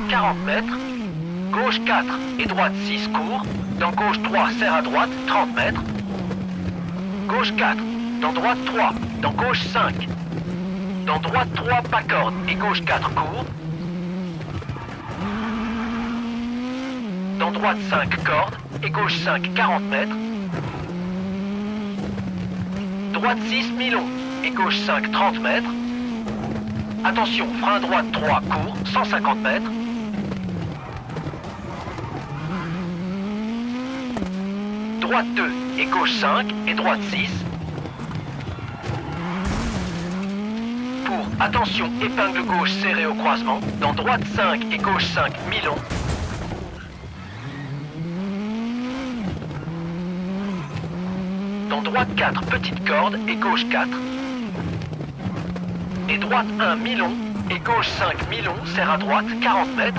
40 mètres. Gauche 4 et droite 6 court. Dans gauche 3 serre à droite 30 mètres. Gauche 4. Dans droite 3. Dans gauche 5. Dans droite 3 pas corde et gauche 4 court. Dans droite 5 corde et gauche 5 40 mètres. Droite 6 mi-long et gauche 5 30 mètres. Attention, frein droite 3 court 150 mètres. Droite 2 et gauche 5 et droite 6. Pour, attention, épingle gauche serrée au croisement. Dans droite 5 et gauche 5 mi-long. Dans droite 4 petite corde et gauche 4. Et droite 1 mi-long et gauche 5 mi-long serre à droite 40 mètres.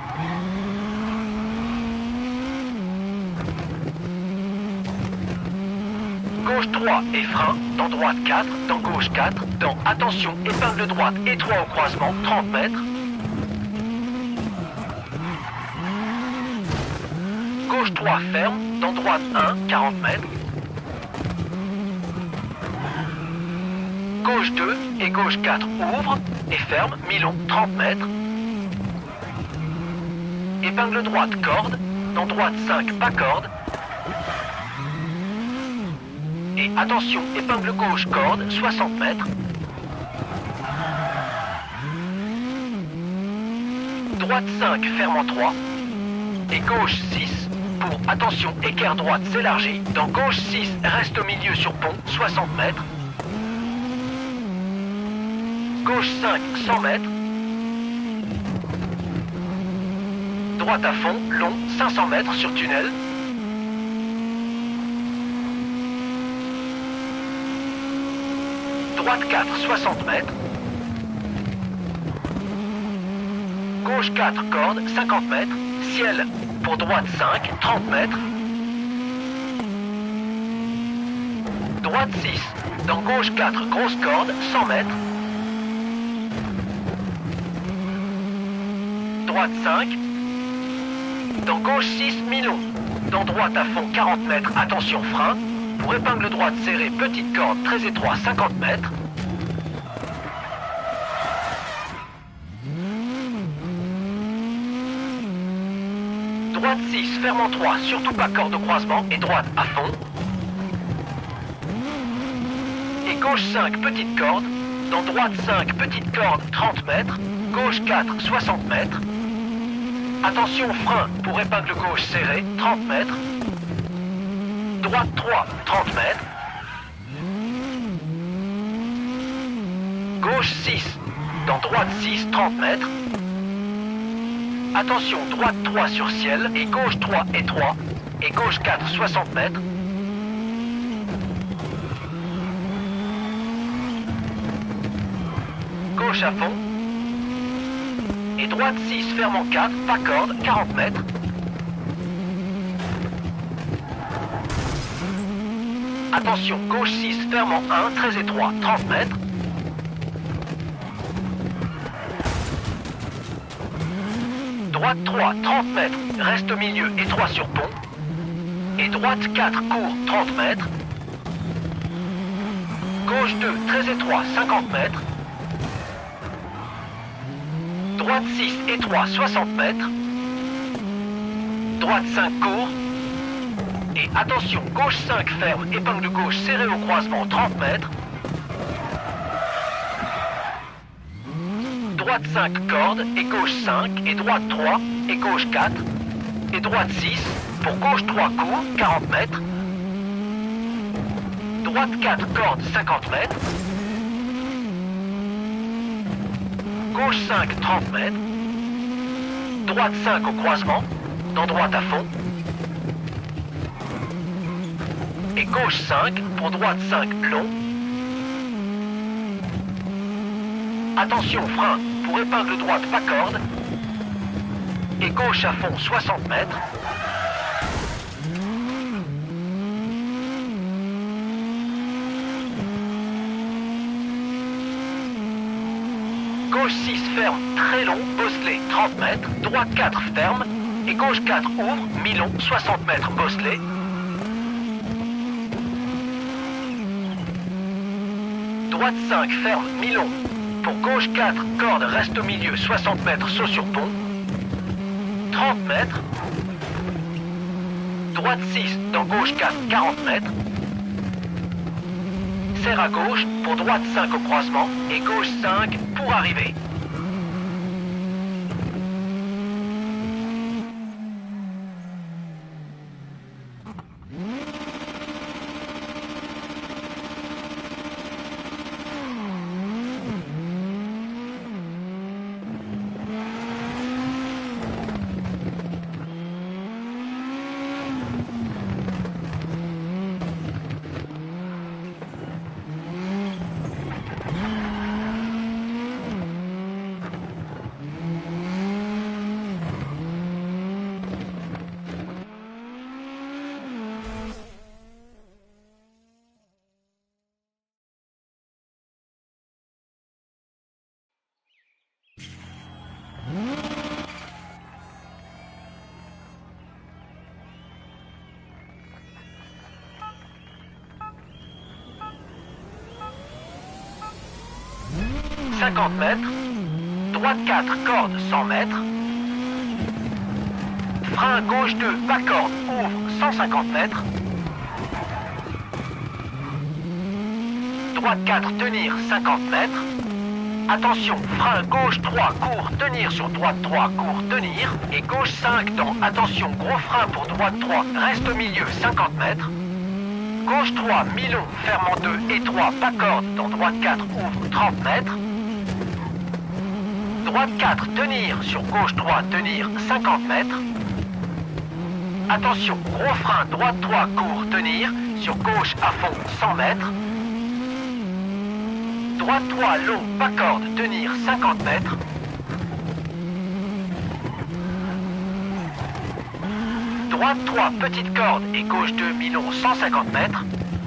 Gauche 3 et frein, dans droite 4, dans gauche 4, dans attention, épingle droite et 3 au croisement, 30 mètres. Gauche 3 ferme, dans droite 1, 40 mètres. Gauche 2 et gauche 4 ouvre et ferme, mi-long, 30 mètres. Épingle droite corde, dans droite 5 pas corde. Et attention, épingle gauche corde, 60 mètres. Droite 5 ferme en 3. Et gauche 6. Pour attention, équerre droite s'élargit. Dans gauche 6 reste au milieu sur pont, 60 mètres. Gauche 5, 100 mètres. Droite à fond, long, 500 mètres sur tunnel. Droite 4, 60 mètres. Gauche 4, corde, 50 mètres. Ciel pour droite 5, 30 mètres. Droite 6. Dans gauche 4, grosse corde, 100 mètres. Droite 5. Dans gauche 6, mi-long. Dans droite à fond, 40 mètres, attention frein. Pour épingle droite serrée, petite corde, très étroit, 50 mètres. Droite 6, ferme en 3, surtout pas corde au croisement, et droite à fond. Et gauche 5, petite corde. Dans droite 5, petite corde, 30 mètres. Gauche 4, 60 mètres. Attention frein, pour épingle gauche serrée, 30 mètres. Droite 3, 30 mètres. Gauche 6. Dans droite 6, 30 mètres. Attention, droite 3 sur ciel et gauche 3 et 3. Et gauche 4, 60 mètres. Gauche à fond. Et droite 6, ferme en 4, pas corde, 40 mètres. Attention, gauche 6, ferme en 1, très étroit, 30 mètres. Droite 3, 30 mètres, reste au milieu, étroit sur pont. Et droite 4, court, 30 mètres. Gauche 2, très étroit, 50 mètres. Droite 6, étroit, 60 mètres. Droite 5, court. Et attention, gauche 5 ferme, épingle gauche serrée au croisement, 30 mètres. Droite 5, corde, et gauche 5, et droite 3, et gauche 4. Et droite 6, pour gauche 3, court, 40 mètres. Droite 4, corde, 50 mètres. Gauche 5, 30 mètres. Droite 5 au croisement, dans droite à fond. Et gauche 5, pour droite 5, long. Attention, frein, pour épingle droite, pas corde. Et gauche à fond, 60 mètres. Gauche 6 ferme, très long, bosselé, 30 mètres. Droite 4 ferme. Et gauche 4 ouvre, mi-long, 60 mètres, bosselé. Droite 5 ferme, mi-long. Pour gauche 4, corde reste au milieu, 60 mètres, saut sur pont. 30 mètres. Droite 6, dans gauche 4, 40 mètres. Serre à gauche, pour droite 5 au croisement, et gauche 5 pour arriver. « 50 mètres. Droite 4, corde, 100 mètres. Frein gauche 2, pas corde, ouvre, 150 mètres. Droite 4, tenir, 50 mètres. Attention, frein gauche 3, court, tenir sur droite 3, court, tenir. Et gauche 5 dans, attention, gros frein pour droite 3, reste au milieu, 50 mètres. Gauche 3, mi-long, ferme en 2 et 3, pas corde, dans droite 4, ouvre, 30 mètres. Droite 4, tenir, sur gauche 3, tenir, 50 mètres. Attention, gros frein, droite 3, court, tenir, sur gauche à fond, 100 mètres. Droite 3, long, pas corde, tenir, 50 mètres. Droite 3, petite corde et gauche 2, mi-long, 150 mètres.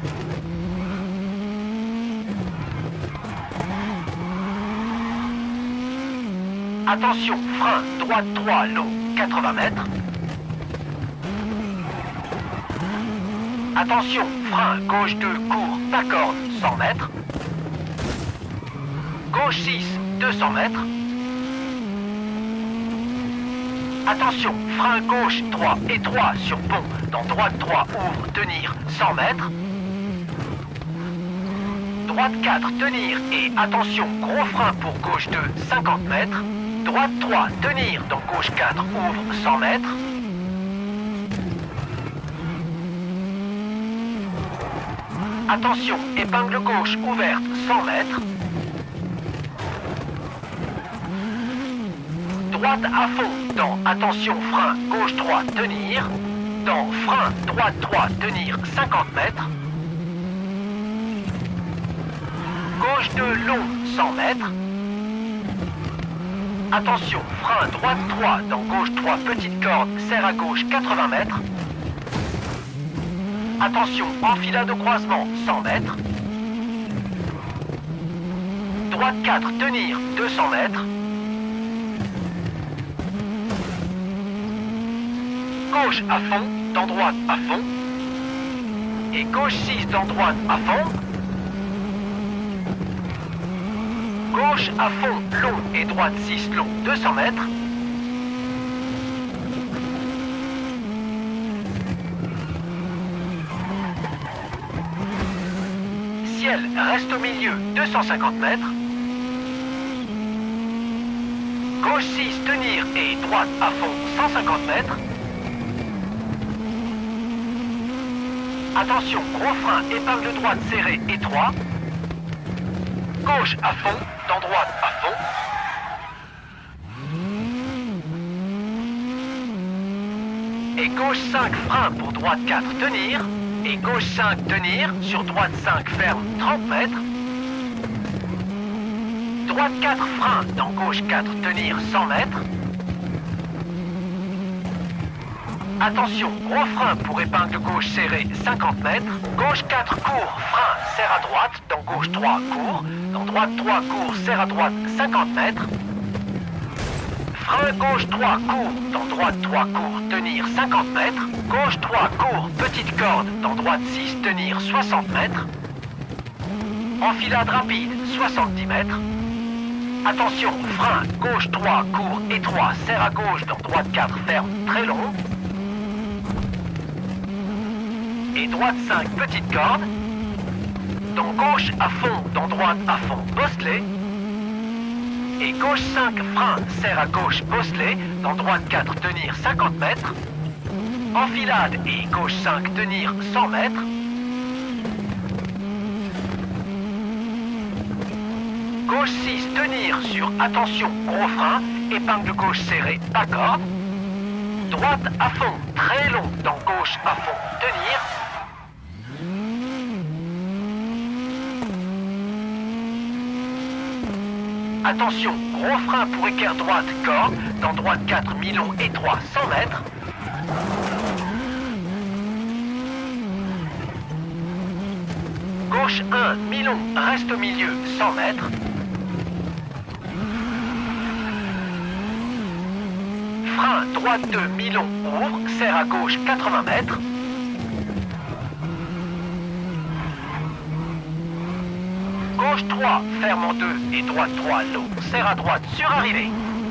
Attention, frein, droite 3, long, 80 mètres. Attention, frein, gauche 2, court, pas corde, 100 mètres. Gauche 6, 200 mètres. Attention, frein gauche 3 et 3 sur pont, dans droite 3, ouvre, tenir, 100 mètres. Droite 4, tenir et attention, gros frein pour gauche 2, 50 mètres. Droite 3, tenir, dans gauche 4, ouvre, 100 mètres. Attention, épingle gauche ouverte, 100 mètres. Droite à fond, dans attention, frein, gauche 3, tenir. Dans frein, droite 3, tenir, 50 mètres. Gauche 2, long, 100 mètres. Attention, frein, droite 3, dans gauche 3, petite corde, serre à gauche, 80 mètres. Attention, enfilade au croisement, 100 mètres. Droite 4, tenir, 200 mètres. Gauche à fond, dans droite à fond. Et gauche 6 dans droite à fond. Gauche à fond, long et droite 6 long, 200 mètres. Ciel reste au milieu, 250 mètres. Gauche 6, tenir et droite à fond, 150 mètres. Attention, gros frein, épingle droite serrée, étroit. Gauche à fond, dans droite à fond. Et gauche 5, frein pour droite 4, tenir. Et gauche 5, tenir. Sur droite 5, ferme, 30 mètres. Droite 4, frein, dans gauche 4, tenir, 100 mètres. Attention, gros frein pour épingle gauche serrée 50 mètres. Gauche 4 court, frein, serre à droite. Dans gauche 3 court. Dans droite 3 court, serre à droite 50 mètres. Frein gauche 3 court. Dans droite 3 court, tenir 50 mètres. Gauche 3 court, petite corde. Dans droite 6, tenir 60 mètres. Enfilade rapide, 70 mètres. Attention, frein, gauche 3, court, étroit, serre à gauche, dans droite 4, ferme, très long. Et droite 5, petite corde. Dans gauche à fond, dans droite à fond, bosselet. Et gauche 5, frein, serre à gauche, bosselet. Dans droite 4, tenir 50 mètres. Enfilade et gauche 5, tenir 100 mètres. Gauche 6, tenir sur attention, gros frein, épingle gauche serrée, pas corde. Droite à fond, très long, dans gauche à fond, tenir. Attention, gros frein pour équerre droite, corde, dans droite 4, mi-long, étroit, 100 mètres. Gauche 1, mi-long, reste au milieu, 100 mètres. Frein, droite 2, mi-long, ouvre, serre à gauche 80 mètres. Gauche 3, ferme en 2 et droite 3, long, serre à droite sur arrivée.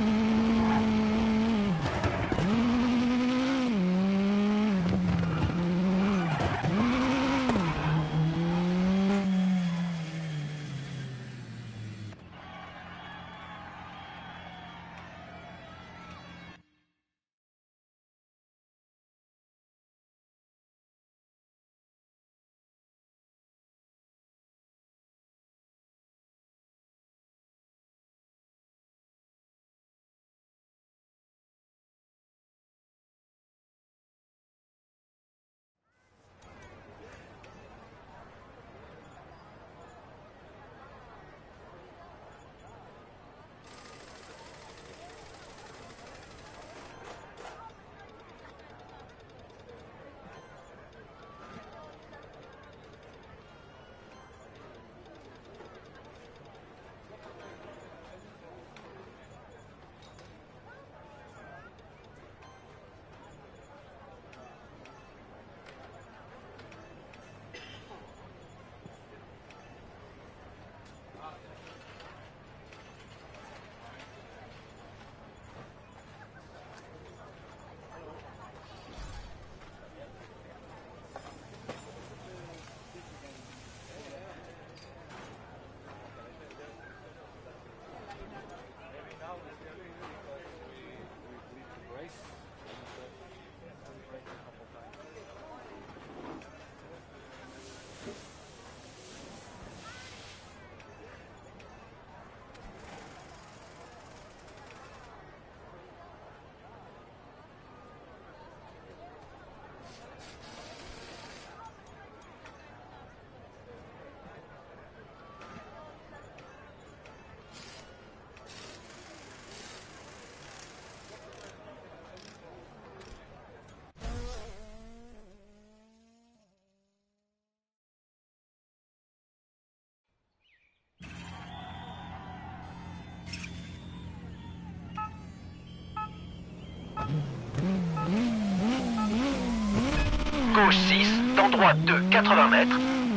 Gauche 6, dans droite 2, 80 mètres.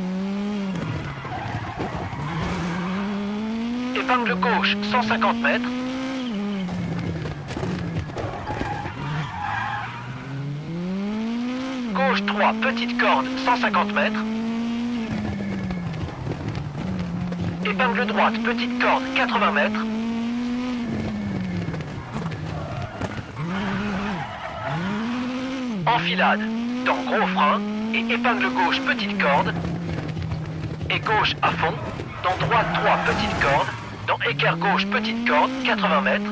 Épingle gauche, 150 mètres. Gauche 3, petite corde, 150 mètres. Épingle droite, petite corde, 80 mètres. Enfilade, dans gros frein, et épingle gauche, petite corde. Et gauche à fond, dans droite 3, petite corde. Dans équerre gauche, petite corde, 80 mètres.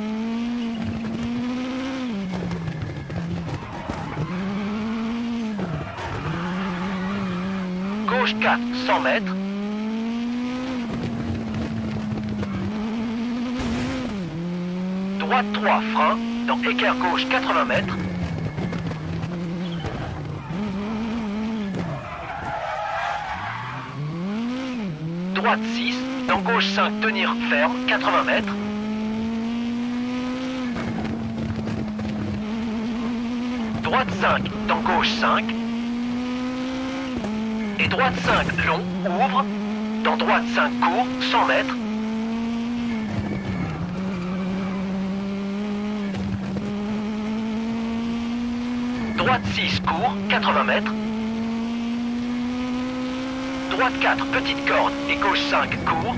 Gauche 4, 100 mètres. Droite 3, frein, dans équerre gauche, 80 mètres. droite 6, dans gauche 5, tenir ferme, 80 mètres. Droite 5, dans gauche 5. Et droite 5, long, ouvre. Dans droite 5, court, 100 mètres. Droite 6, court, 80 mètres. Droite 4, petite corde, et gauche 5, court.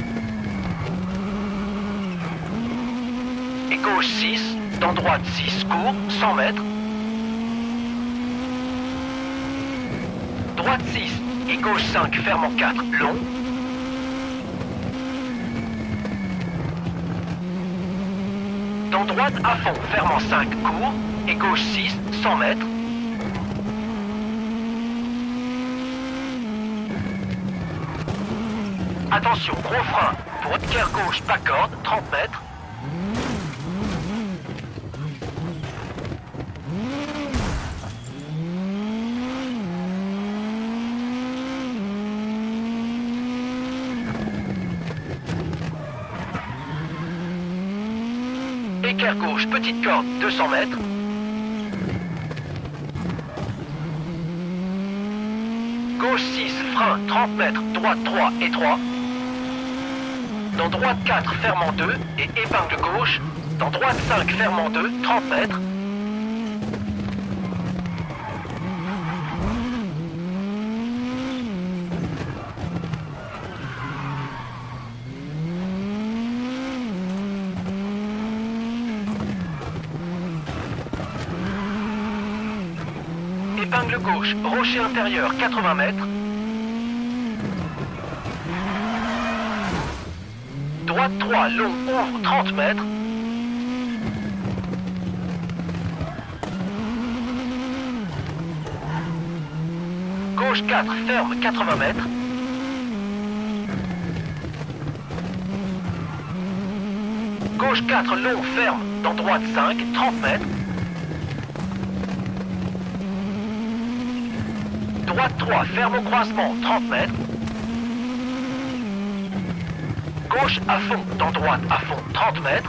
Et gauche 6, dans droite 6, court, 100 mètres. Droite 6, et gauche 5, ferme en 4, long. Dans droite à fond, ferme en 5, court. Et gauche 6, 100 mètres. Attention, gros frein, pour équerre gauche, pas corde, 30 mètres. Équerre gauche, petite corde, 200 mètres. Gauche 6, frein, 30 mètres, droite 3 et 3. Dans droite 4, ferme en 2 et épingle gauche. Dans droite 5, ferme en 2, 30 mètres. Épingle gauche, rocher intérieur, 80 mètres. Droite 3, long, ouvre, 30 mètres. Gauche 4, ferme, 80 mètres. Gauche 4, long, ferme, dans droite 5, 30 mètres. Droite 3, ferme au croisement, 30 mètres. Gauche à fond, dans droite à fond, 30 mètres.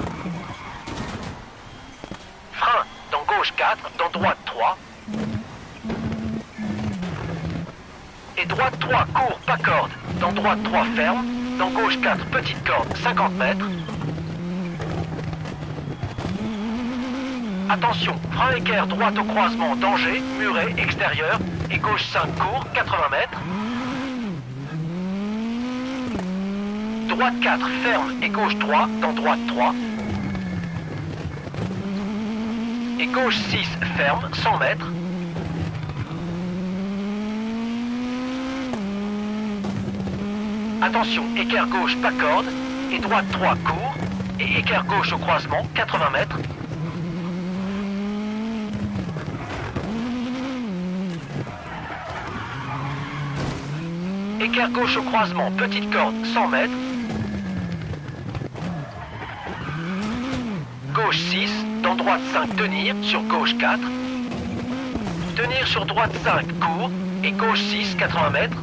Frein, dans gauche 4, dans droite 3. Et droite 3, court, pas corde. Dans droite 3, ferme. Dans gauche 4, petite corde, 50 mètres. Attention, frein équerre, droite au croisement, danger, muret, extérieur. Et gauche 5, court, 80 mètres. Droite 4, ferme, et gauche 3, dans droite 3. Et gauche 6, ferme, 100 mètres. Attention, équerre gauche, pas corde. Et droite 3, court. Et équerre gauche au croisement, 80 mètres. Équerre gauche au croisement, petite corde, 100 mètres. Gauche 6, dans droite 5, tenir, sur gauche 4. Tenir sur droite 5, court, et gauche 6, 80 mètres.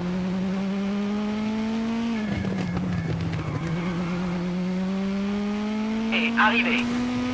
Et arrivé.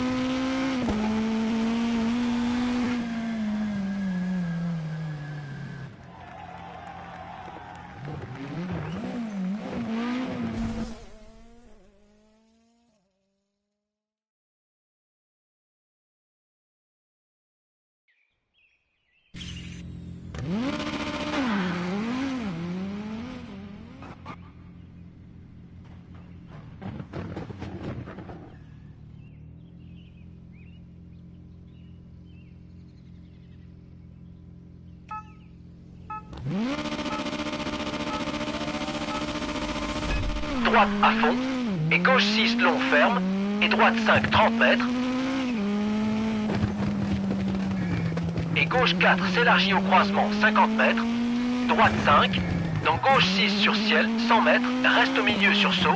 Droite à fond, et gauche 6 long ferme, et droite 5, 30 mètres. Et gauche 4 s'élargit au croisement, 50 mètres. Droite 5, dans gauche 6 sur ciel, 100 mètres, reste au milieu sur saut.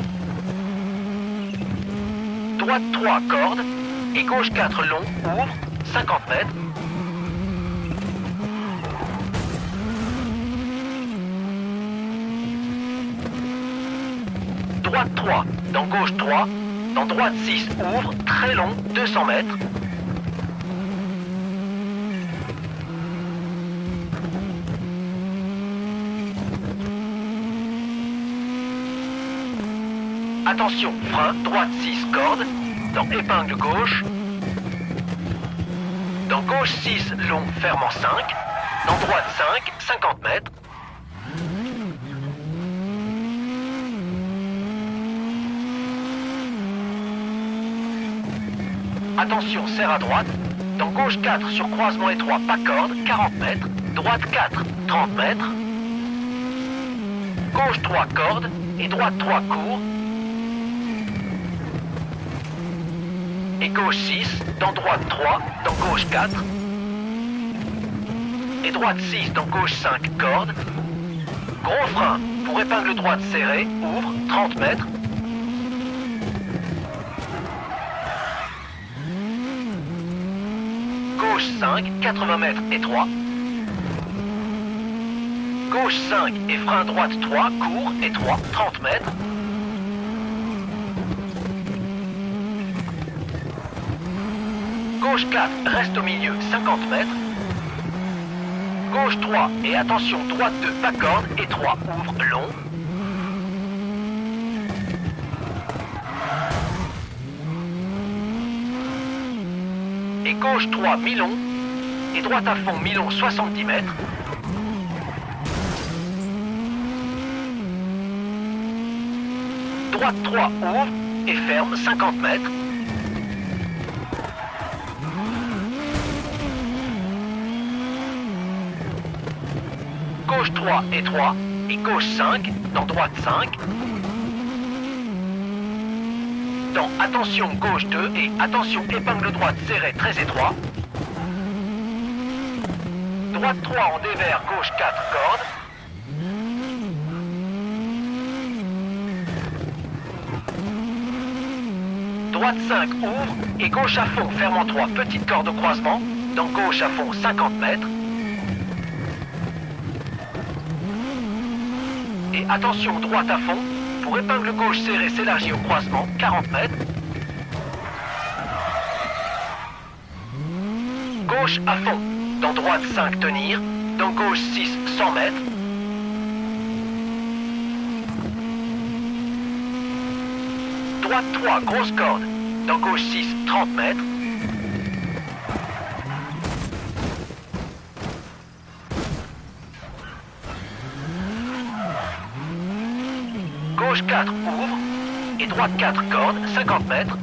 Droite 3, corde, et gauche 4 long, ouvre, 50 mètres. droite 3, dans gauche 3, dans droite 6, ouvre, très long, 200 mètres. Attention, frein, droite 6, corde, dans épingle gauche. Dans gauche 6, long, ferme en 5. Dans droite 5, 50 mètres. Attention, serre à droite. Dans gauche 4, sur croisement étroit, pas corde, 40 mètres. Droite 4, 30 mètres. Gauche 3, corde. Et droite 3, court. Et gauche 6, dans droite 3, dans gauche 4. Et droite 6, dans gauche 5, corde. Gros frein, pour épingle droite serrée, ouvre, 30 mètres. Gauche 5, 80 mètres étroit. Gauche 5 et frein droite 3, court, étroit, 30 mètres. Gauche 4, reste au milieu, 50 mètres. Gauche 3 et attention, droite 2, pas corde, étroit, ouvre, long. Et gauche 3, mi-long. Et droite à fond, mi-long, 70 mètres. Droite 3, ouvre et ferme, 50 mètres. Gauche 3, étroit, et gauche 5, dans droite 5. Dans attention, gauche 2, et attention, épingle droite serrée, très étroit. Droite 3 en dévers, gauche 4, corde. Droite 5, ouvre, et gauche à fond, ferme en 3, petite corde au croisement. Dans gauche à fond, 50 mètres. Et attention, droite à fond, pour épingle gauche serrée s'élargit au croisement, 40 mètres. Gauche à fond, dans droite 5, tenir, dans gauche 6, 100 mètres. Droite 3, grosse corde, dans gauche 6, 30 mètres. Gauche 4, ouvre, et droite 4, corde, 50 mètres.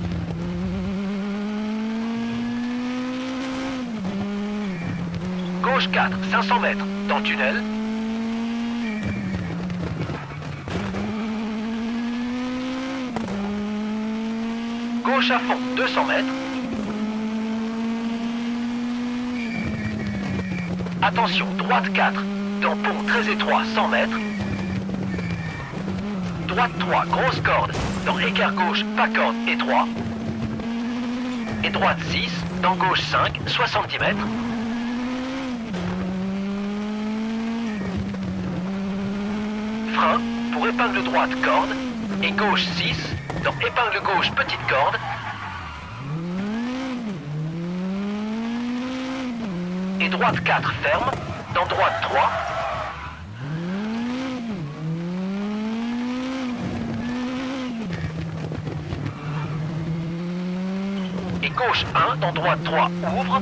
Gauche 4, 500 mètres, dans tunnel. Gauche à fond, 200 mètres. Attention, droite 4, dans pont très étroit, 100 mètres. Droite 3, grosse corde, dans écart gauche, pas corde, étroit. Et droite 6, dans gauche 5, 70 mètres. Frein, pour épingle droite, corde. Et gauche 6, dans épingle gauche, petite corde. Et droite 4, ferme, dans droite 3. Et gauche 1, dans droite 3, ouvre.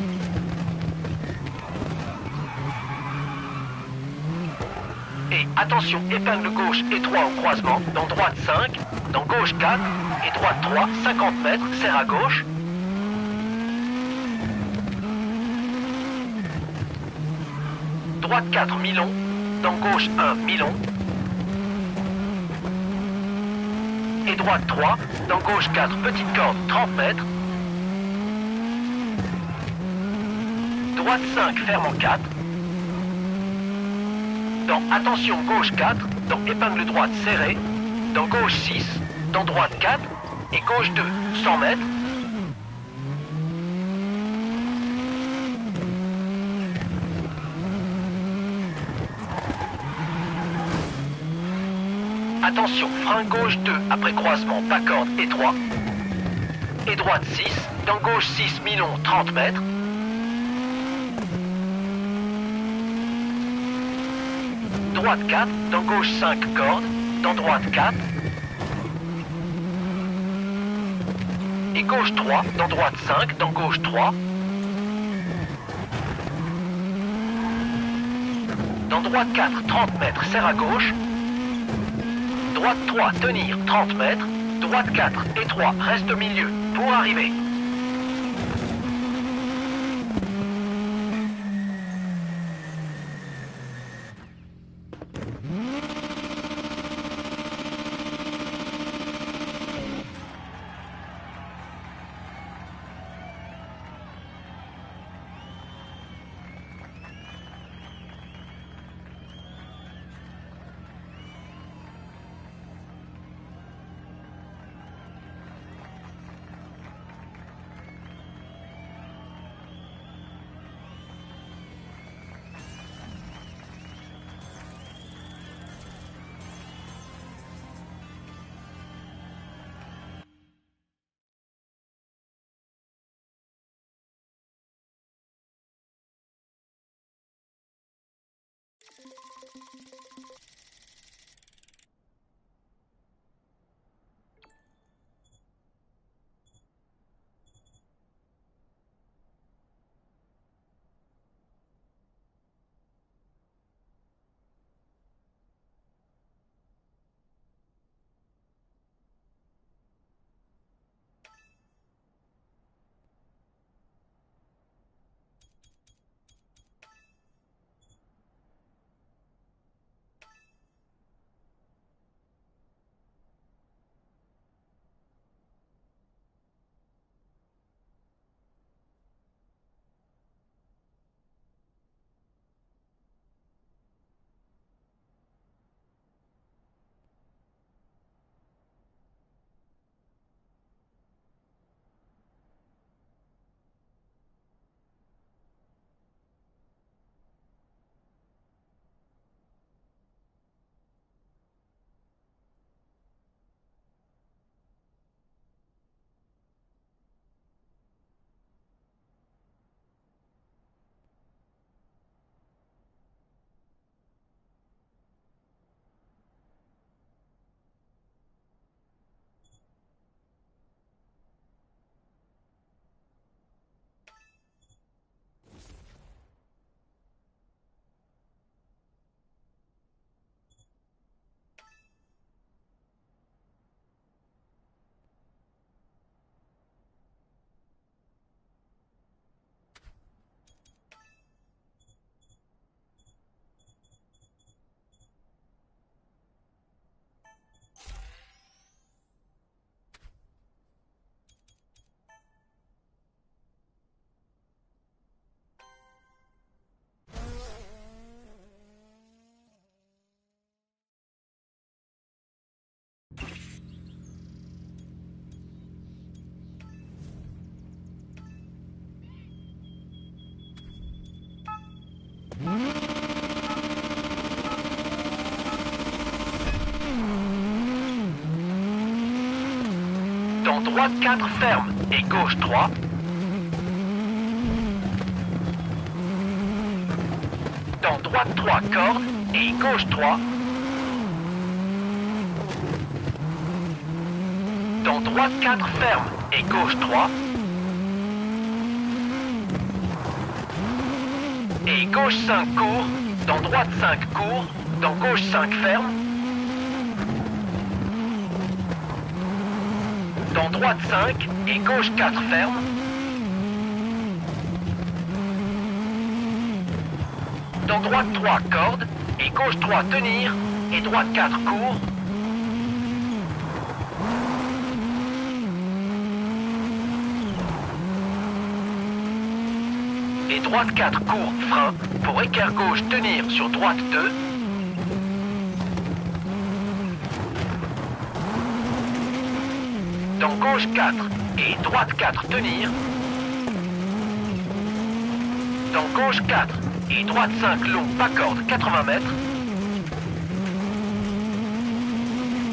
Et attention, épingle gauche étroit au croisement, dans droite 5, dans gauche 4, et droite 3, 50 mètres, serre à gauche. Droite 4, mi-long, dans gauche 1, mi-long. Et droite 3, dans gauche 4, petite corde, 30 mètres. Droite 5, ferme en 4. Dans attention, gauche 4, dans épingle droite serrée. Dans gauche 6, dans droite 4, et gauche 2, 100 mètres. Attention, frein gauche 2 après croisement, pas corde étroit. Et droite 6, dans gauche 6, mi-long, 30 mètres. Droite 4, dans gauche 5 cordes, dans droite 4. Et gauche 3, dans droite 5, dans gauche 3. Dans droite 4, 30 mètres, serre à gauche. Droite 3, tenir, 30 mètres. Droite 4 et 3, reste au milieu, pour arriver. Dans droite 4, ferme, et gauche 3. Dans droite 3, corde, et gauche 3. Dans droite 4, ferme, et gauche 3. Et gauche 5, court, dans droite 5, court, dans gauche 5, ferme. Dans droite 5 et gauche 4 ferme. Dans droite 3 corde et gauche 3 tenir et droite 4 court. Et droite 4 court frein pour équerre gauche tenir sur droite 2. Dans gauche 4 et droite 4 tenir. Dans gauche 4 et droite 5 long pas corde 80 mètres.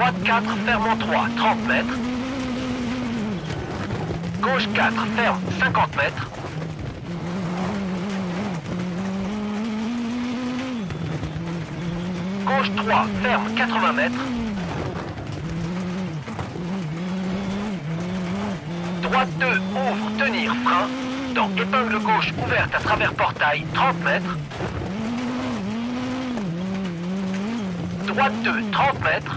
Droite 4, ferme en 3, 30 mètres. Gauche 4, ferme, 50 mètres. Gauche 3, ferme, 80 mètres. Droite 2, ouvre, tenir, frein. Dans épingle gauche ouverte à travers portail, 30 mètres. Droite 2, 30 mètres.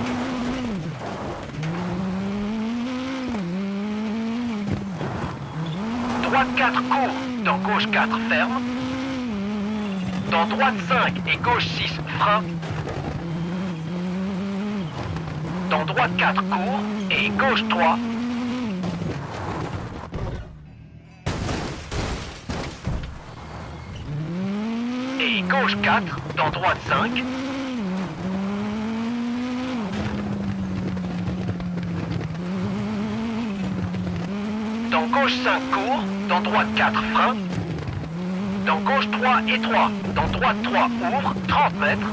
Droite 4, court. Dans gauche 4, ferme. Dans droite 5 et gauche 6, frein. Dans droite 4, court. Et gauche 3. Et gauche 4, dans droite 5. Dans gauche 5, court. Dans droite 4, frein. Dans gauche 3 et 3. Dans droite 3, ouvre, 30 mètres.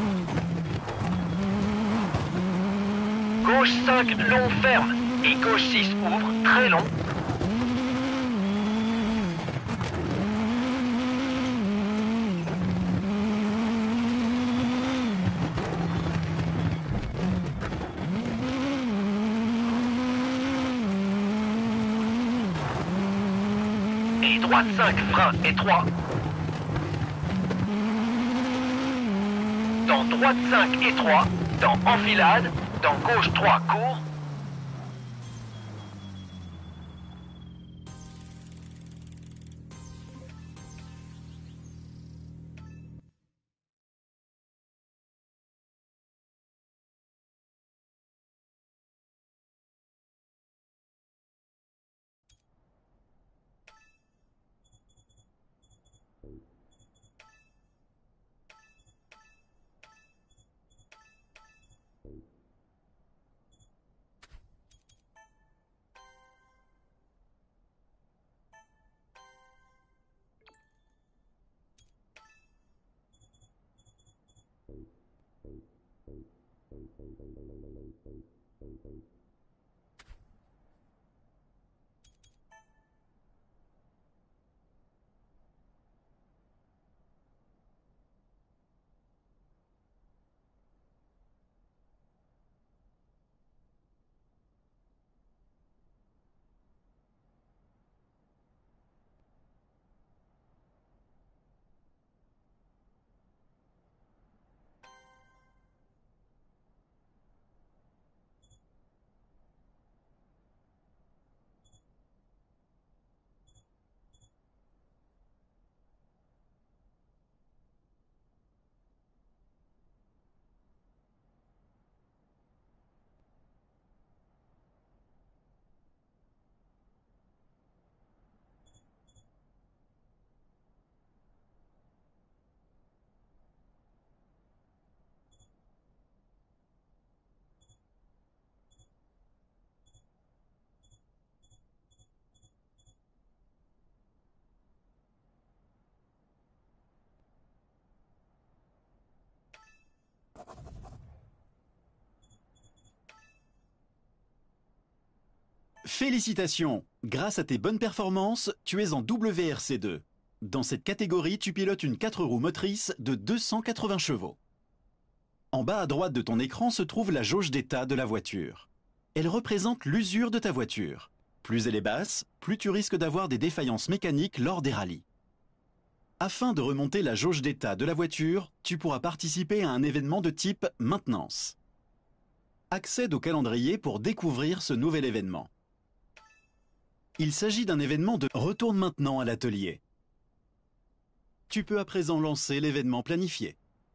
Gauche 5, long, ferme. Et gauche 6, ouvre, très long. Et droite 5, frein et 3. Dans droite 5 et 3. Dans enfilade. Dans gauche 3, court. Félicitations! Grâce à tes bonnes performances, tu es en WRC2. Dans cette catégorie, tu pilotes une 4 roues motrices de 280 chevaux. En bas à droite de ton écran se trouve la jauge d'état de la voiture. Elle représente l'usure de ta voiture. Plus elle est basse, plus tu risques d'avoir des défaillances mécaniques lors des rallyes. Afin de remonter la jauge d'état de la voiture, tu pourras participer à un événement de type maintenance. Accède au calendrier pour découvrir ce nouvel événement. Il s'agit d'un événement de retourne maintenant à l'atelier. Tu peux à présent lancer l'événement planifié.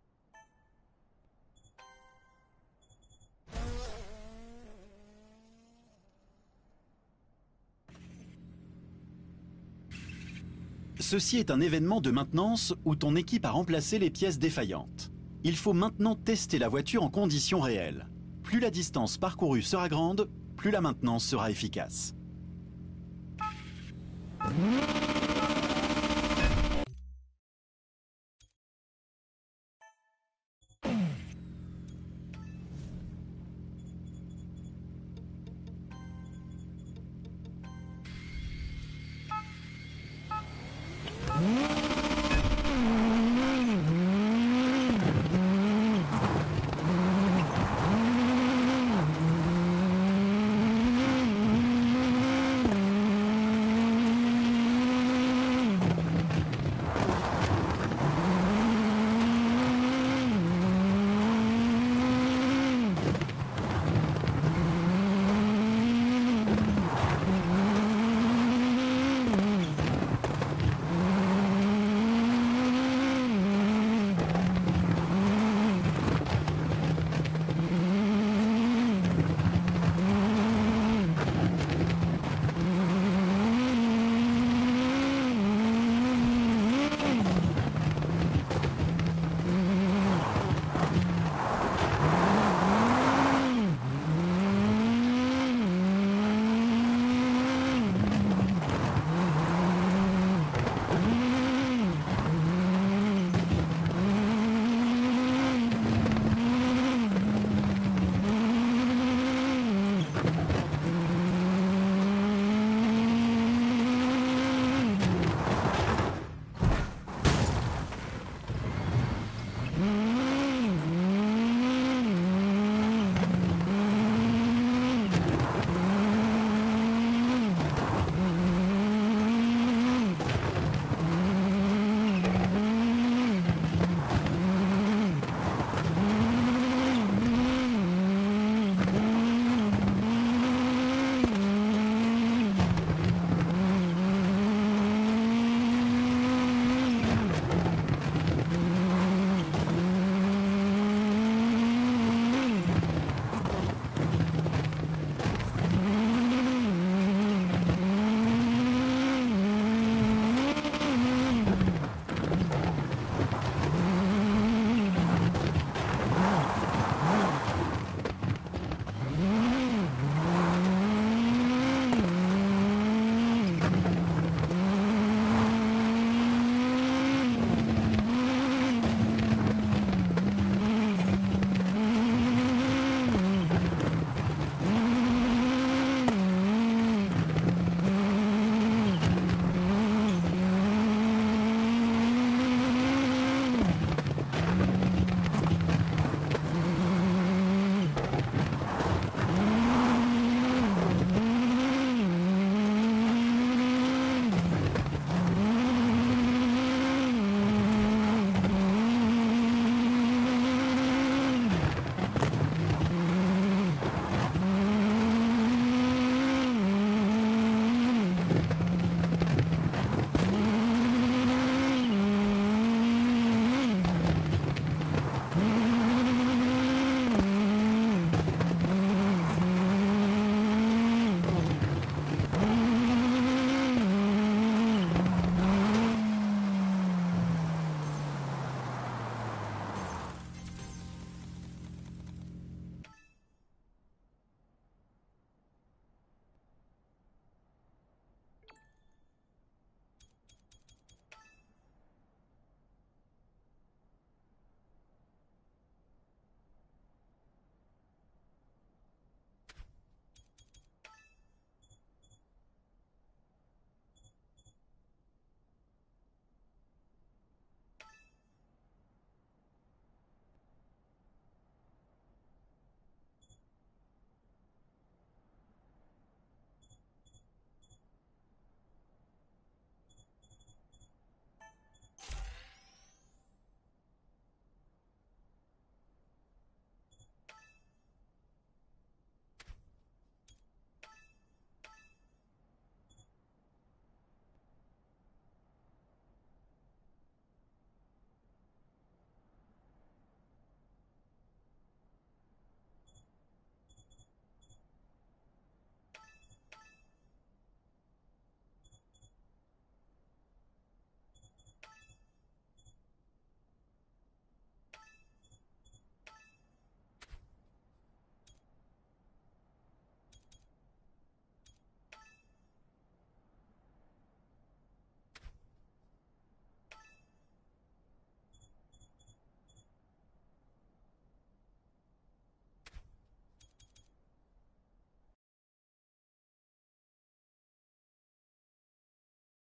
Ceci est un événement de maintenance où ton équipe a remplacé les pièces défaillantes. Il faut maintenant tester la voiture en conditions réelles. Plus la distance parcourue sera grande, plus la maintenance sera efficace.